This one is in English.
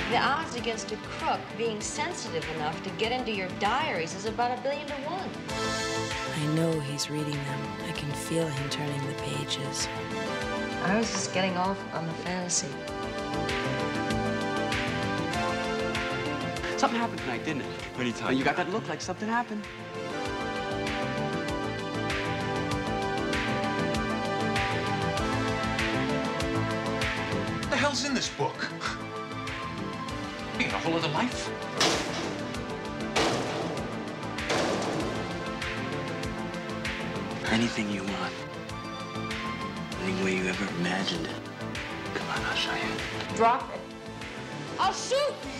The odds against a crook being sensitive enough to get into your diaries is about 1,000,000,000 to 1. I know he's reading them. I can feel him turning the pages. I was just getting off on the fantasy. Something happened tonight, didn't it? What are you talking You got about? that look like something happened. What the hell's in this book? You got a whole other life? Anything you want. Any way you ever imagined it. Come on, I'll show you. Drop it. I'll shoot!